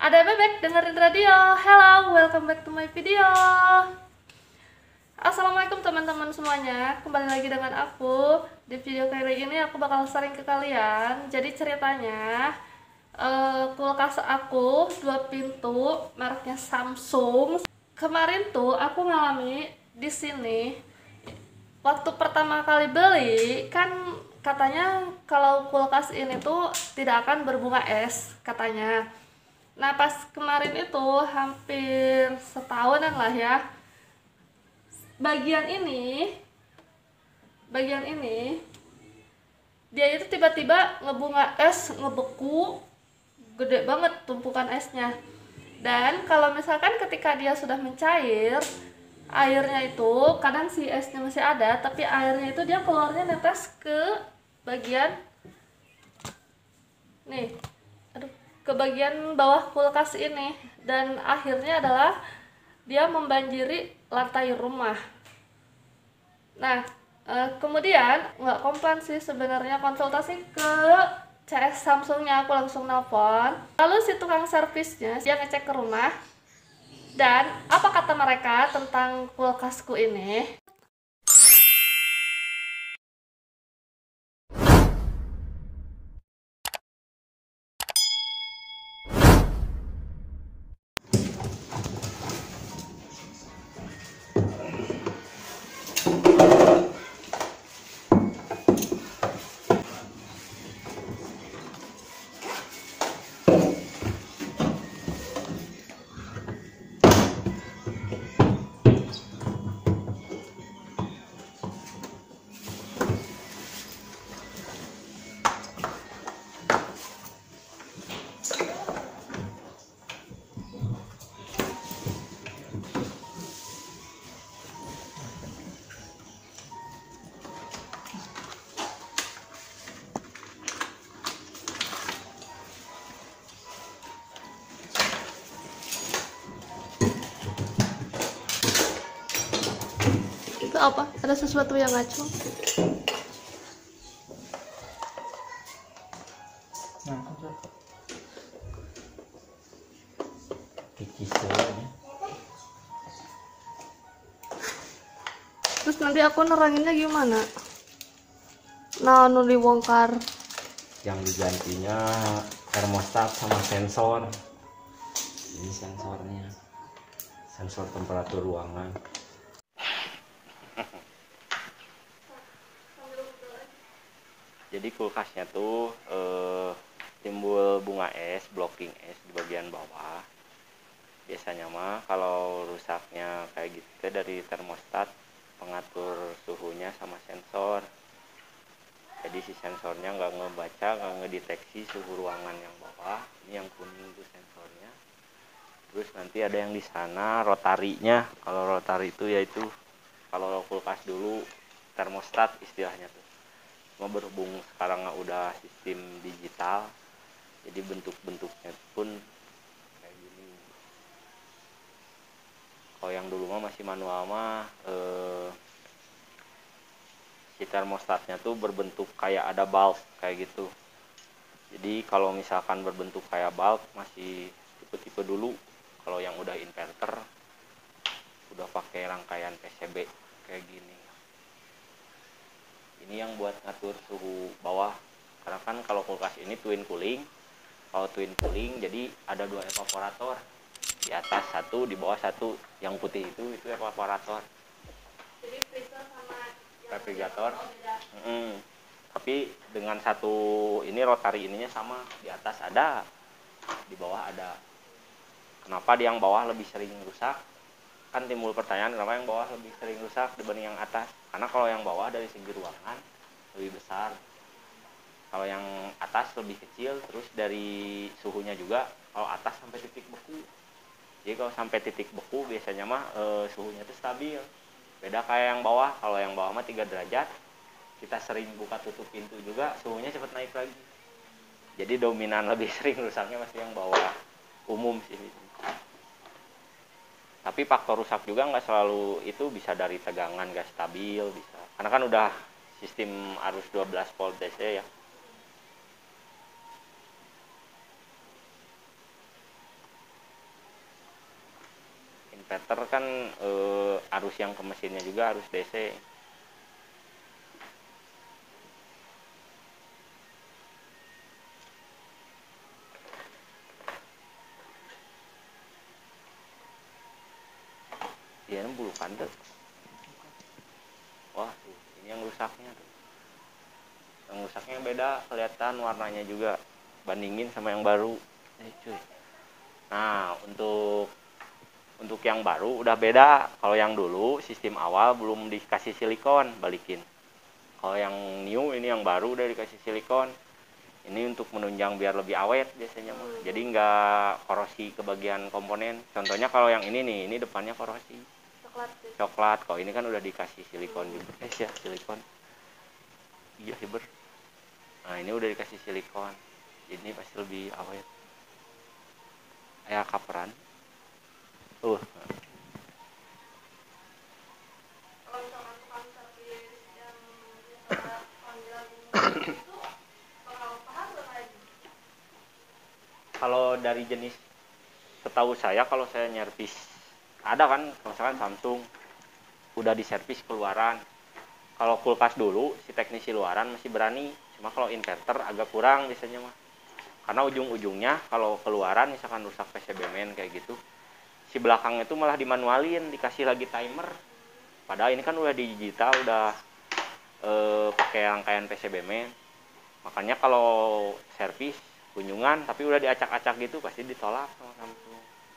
Ada bebek dengerin radio. Hello, welcome back to my video. Assalamualaikum teman-teman semuanya. Kembali lagi dengan aku. Di video kali ini aku bakal sharing ke kalian. Jadi ceritanya kulkas aku 2 pintu, mereknya Samsung. Kemarin tuh aku ngalami di sini. Waktu pertama kali beli kan katanya kalau kulkas ini tuh tidak akan berbunga es katanya. Nah pas kemarin itu hampir setahunan lah ya, bagian ini dia itu tiba-tiba ngebunga es, ngebeku, gede banget tumpukan esnya. Dan kalau misalkan ketika dia sudah mencair, airnya itu kadang si esnya masih ada, tapi airnya itu dia keluarnya netes ke bagian nih, aduh, ke bagian bawah kulkas ini, dan akhirnya adalah dia membanjiri lantai rumah. Nah, kemudian nggak komplain sih sebenarnya, konsultasi ke CS Samsungnya, aku langsung nelpon. Lalu si tukang servisnya dia ngecek ke rumah, dan apa kata mereka tentang kulkasku ini? Itu apa? Ada sesuatu yang ngacung. Terus nanti aku neranginnya gimana? Nah, nu dibongkar. Yang digantinya termostat sama sensor. Ini sensornya, sensor temperatur ruangan. Jadi kulkasnya tuh timbul bunga es, blocking es di bagian bawah. Biasanya mah kalau rusaknya kayak gitu dari termostat, pengatur suhunya sama sensor. Jadi si sensornya nggak ngebaca, nggak ngedeteksi suhu ruangan yang bawah. Ini yang kuning itu sensornya. Terus nanti ada yang di sana rotarinya. Kalau rotari itu yaitu kalau kulkas dulu termostat istilahnya tuh. Cuma berhubung sekarang udah sistem digital, jadi bentuk-bentuknya pun kayak gini. Kalau yang dulu mah masih manual mah si termostatnya tuh berbentuk kayak ada bulb kayak gitu. Jadi kalau misalkan berbentuk kayak bulb masih tipe-tipe dulu. Kalau yang udah inverter udah pakai rangkaian PCB kayak gini. Ini yang buat ngatur suhu bawah. Karena kan kalau kulkas ini twin cooling. Kalau twin cooling jadi ada 2 evaporator. Di atas 1, di bawah 1. Yang putih itu evaporator. Jadi freezer sama Refrigerator. Tapi dengan satu ini rotari ininya sama, di atas ada, di bawah ada. Kenapa di yang bawah lebih sering rusak? Kan timbul pertanyaan kenapa yang bawah lebih sering rusak dibanding yang atas? Karena kalau yang bawah dari segi ruangan lebih besar, kalau yang atas lebih kecil. Terus dari suhunya juga, kalau atas sampai titik beku. Jadi kalau sampai titik beku biasanya mah suhunya itu stabil. Beda kayak yang bawah. Kalau yang bawah mah 3 derajat, kita sering buka tutup pintu juga suhunya cepat naik lagi. Jadi dominan lebih sering rusaknya masih yang bawah, umum sih. Tapi faktor rusak juga nggak selalu itu, bisa dari tegangan gas stabil bisa. Karena kan udah sistem arus 12 volt DC ya. Inverter kan arus yang ke mesinnya juga arus DC. Dia bulukan tuh. Wah, tuh, ini yang rusaknya tuh. Yang rusaknya beda, kelihatan warnanya juga. Bandingin sama yang baru. Cuy. Nah, untuk yang baru udah beda. Kalau yang dulu sistem awal belum dikasih silikon, balikin. Kalau yang new ini yang baru udah dikasih silikon. Ini untuk menunjang biar lebih awet biasanya mah. Jadi nggak korosi ke bagian komponen. Contohnya kalau yang ini nih, ini depannya korosi. Coklat. Kalau ini kan udah dikasih silikon juga. Ya silikon. Iya hiber. Nah ini udah dikasih silikon. Jadi ini pasti lebih awet. Kayak kaperan. Kalau misalkan tukang servis yang biasa panggilan itu bakal paham nggak kayak gitu? Kalau dari jenis, setahu saya kalau saya nyervis ada kan, misalkan Samsung udah diservis keluaran. Kalau kulkas dulu si teknisi luaran masih berani, cuma kalau inverter agak kurang biasanya mah. Karena ujung-ujungnya kalau keluaran misalkan rusak PCB-men kayak gitu, si belakang itu malah dimanualin, dikasih lagi timer. Padahal ini kan udah digital, udah pakai rangkaian PCB-men. Makanya kalau servis kunjungan tapi udah diacak-acak gitu pasti ditolak sama Samsung.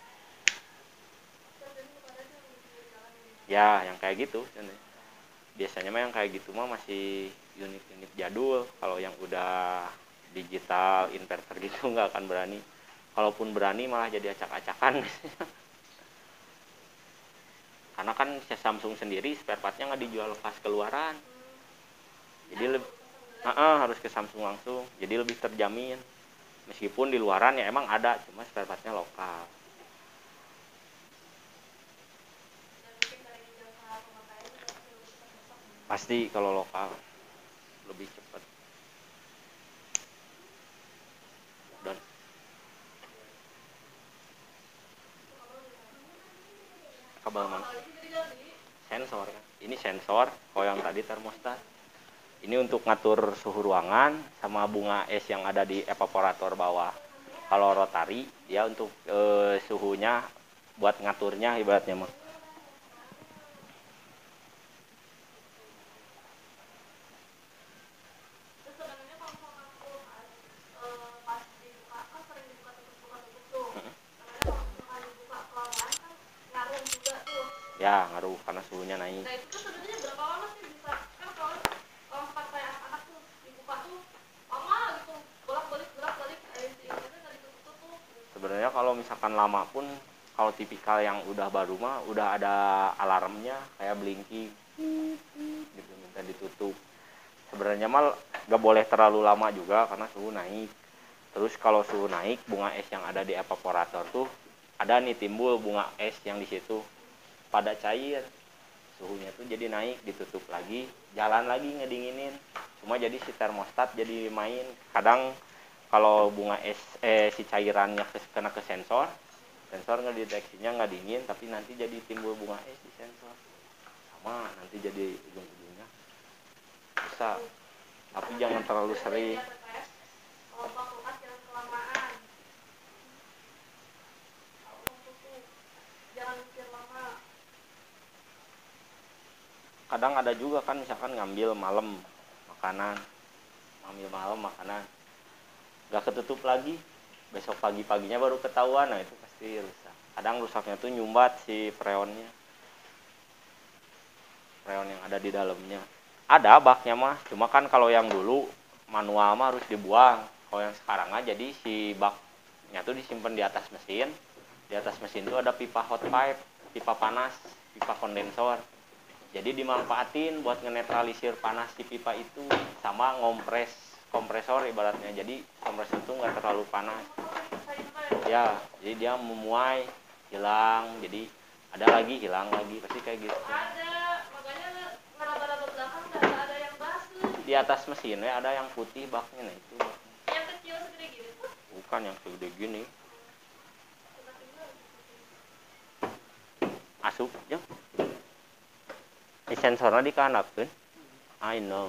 Ya, yang kayak gitu. Biasanya mah yang kayak gitu mah masih unit-unit jadul. Kalau yang udah digital inverter gitu nggak akan berani. Kalaupun berani malah jadi acak-acakan. Karena kan Samsung sendiri spare partnya nggak dijual lepas keluaran. Jadi harus ke Samsung langsung. Jadi lebih terjamin. Meskipun di luaran ya emang ada, cuma spare partnya lokal. Pasti kalau lokal lebih cepat. Dan kabel mana? Sensor kan. Ini sensor, kalau yang tadi termostat. Ini untuk ngatur suhu ruangan sama bunga es yang ada di evaporator bawah. Kalau rotari ya untuk suhunya buat ngaturnya ibaratnya mah. Ya ngaruh karena suhunya naik. Nah itu sebenarnya berapa lama sih bisa kan kalau pas saya anak tuh dibuka tuh lama gitu bolak-balik si ini nggak ditutup. Sebenarnya kalau misalkan lama pun kalau tipikal yang udah baru mah udah ada alarmnya kayak blinking gitu minta ditutup. Sebenarnya mah nggak boleh terlalu lama juga karena suhu naik. Terus kalau suhu naik bunga es yang ada di evaporator tuh ada nih timbul bunga es yang di situ pada cair, suhunya tuh jadi naik, ditutup lagi, jalan lagi ngedinginin. Cuma jadi si termostat jadi main. Kadang kalau bunga es si cairannya kena ke sensor ngedeteksinya nggak dingin, tapi nanti jadi timbul bunga es di sensor. Sama nanti jadi ujung-ujungnya bisa. Tapi jangan terlalu sering. Kadang ada juga kan misalkan ngambil malam makanan nggak ketutup lagi, besok pagi-paginya baru ketahuan. Nah itu pasti rusak. Kadang rusaknya tuh nyumbat si freon yang ada di dalamnya. Ada baknya mah, cuma kan kalau yang dulu manual mah harus dibuang. Kalau yang sekarang aja jadi si baknya tuh disimpan di atas mesin. Di atas mesin tuh ada pipa hot pipe, pipa panas, pipa kondensor. Jadi dimanfaatin buat ngenetralisir panas di pipa itu sama kompresor ibaratnya. Jadi kompresor itu nggak terlalu panas. Ya, jadi dia memuai, hilang. Jadi ada lagi, hilang lagi, pasti kayak gitu. Ada, makanya ngeraba-raba belakang ada yang basuh. Di atas mesin ya ada yang putih baknya, nah itu. Yang kecil segede gini tuh? Bukan yang segede gini. asup ya. Sensornya dikahanapkeun. I know.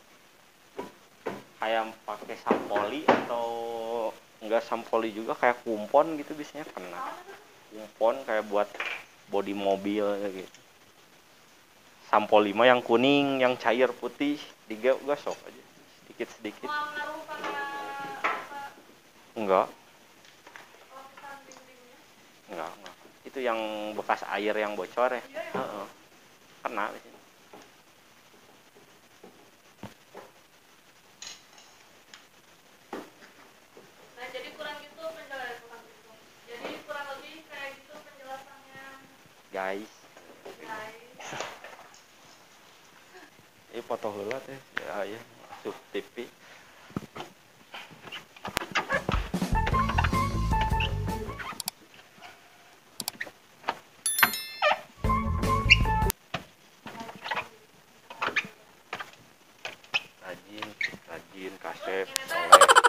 Kayak pakai sampoli atau enggak sampoli juga, kayak kumpon gitu biasanya kena. Kumpon kayak buat bodi mobil gitu. Sampoli mah yang kuning, yang cair putih, digosok aja sedikit-sedikit. Mau ngaruh pada apa Enggak, lapisan dindingnya? enggak. Itu yang bekas air yang bocor ya. Iya ya. Heeh. Kena di sini. Nah, jadi kurang gitu penjelasan itu. Jadi kurang lebih kayak gitu penjelasannya, Guys, guys. ini foto heula teh ya, sub TV. Rajin, kasep, Ini teh soleh.